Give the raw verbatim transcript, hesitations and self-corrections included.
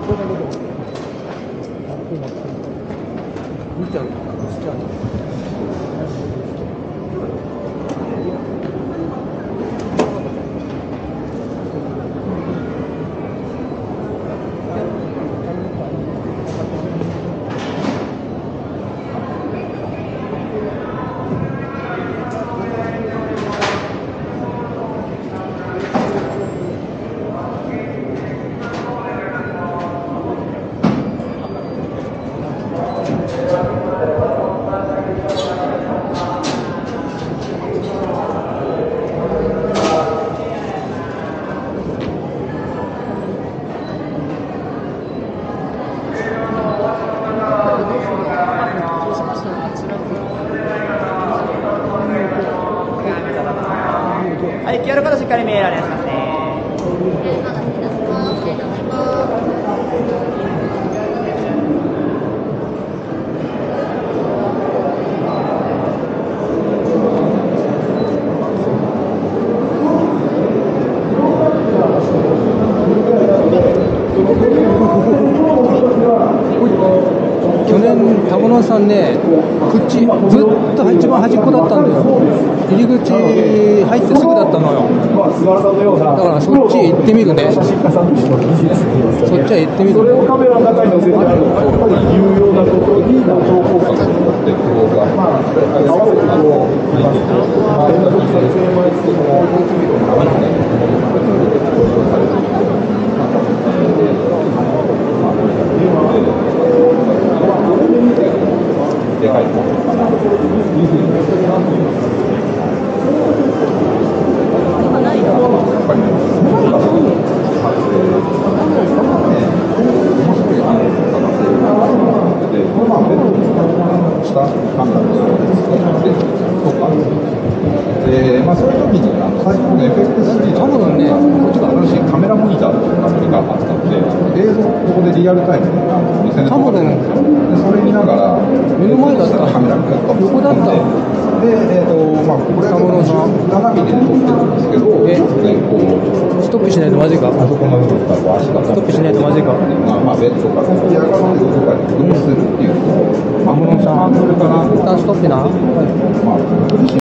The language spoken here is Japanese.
見ちゃう。しちゃう。 はい、キューアール コードしっかり見えられますね。 去年、田室さんね、口、ずっと一番端っこだったんだよ。入り口入ってすぐだったのよ。だからそっち行ってみるね。そっちは行ってみる。それをカメラの中に載せてあるのがやっぱり有用なことに情報感を持って動画、まあ、合わせてこう、まあ、撮影枚数の高速度の長いんだけども、されていて。でかいものかなというふうにで、まあ、そういう時にあの最近の エフエックススリー 多分ね、ちょっと新しいカメラモニターというアプリがあったので、映像をここでリアルタイムで見せるとでそれ見ながら、目の前だったカメラが横だった。で、えーとまあ、これはじゅうななミリで撮ってるんですけど、えこうストップしないとまずいか。あそこの部分からこう足がストップしないとまずいか。まあ、まあ、ベッドから起き上がってどこかに移動するっていうのを、まあ、このさん、それから、一旦ストップな。まあ